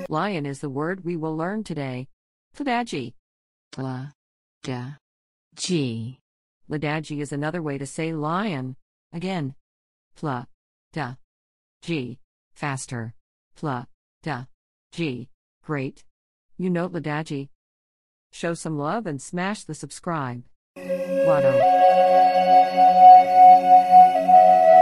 Lion is the word we will learn today. Hlvdatsi. tlvdatsi. Hlvdatsi is another way to say lion. Again. hlvdatsi. Faster. hlvdatsi. Great. You know tlvdatsi. Show some love and smash the subscribe button.